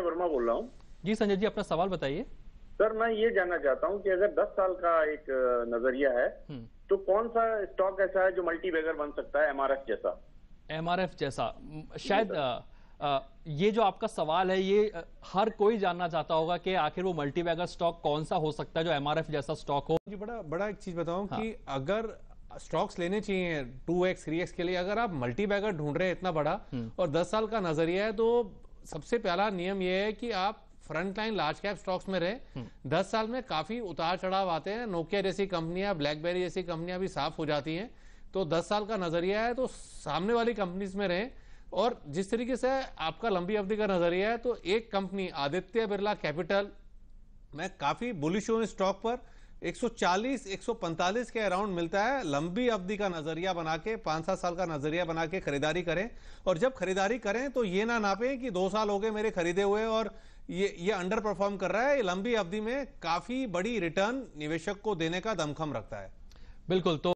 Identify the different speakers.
Speaker 1: वर्मा बोल रहा हूँ।
Speaker 2: जी संजय जी, अपना सवाल बताइए।
Speaker 1: सर मैं ये जानना चाहता हूँ कि अगर 10 साल का एक नजरिया है तो कौन सा स्टॉक ऐसा है जो मल्टीबैगर बन सकता है एमआरएफ जैसा?
Speaker 2: एमआरएफ जैसा शायद ये जो आपका सवाल है ये हर कोई जानना चाहता होगा कि आखिर वो मल्टीबैगर स्टॉक कौन सा हो सकता है जो एमआरएफ जैसा स्टॉक हो।
Speaker 3: जी बड़ा एक चीज बताऊं कि अगर स्टॉक्स लेने चाहिए 2x 3x के लिए, अगर आप मल्टीबैगर ढूंढ रहे हैं इतना बड़ा और 10 साल का नजरिया है, तो सबसे पहला नियम यह है कि आप front line large cap stocks में रहे। 10 साल में काफी उतार चढ़ाव आते हैं, नोकिया जैसी कंपनियां, ब्लैकबेरी जैसी कंपनियां भी साफ हो जाती हैं। तो 10 साल का नजरिया है तो सामने वाली कंपनीज में रहें। और जिस तरीके से आपका लंबी अवधि का नजरिया है, तो एक कंपनी आदित्य बिरला कैपिटल, मैं काफी बुलिश हूं इस स्टॉक पर। 140 145 के अराउंड मिलता है। लंबी अवधि का नजरिया बना के, 5-7 साल का नजरिया बना के खरीदारी करें। और जब खरीदारी करें तो ये ना नापें कि 2 साल हो गए मेरे खरीदे हुए और ये अंडर परफॉर्म कर रहा है। ये लंबी अवधि में काफी बड़ी रिटर्न निवेशक को देने का दमखम रखता है।
Speaker 2: बिल्कुल। तो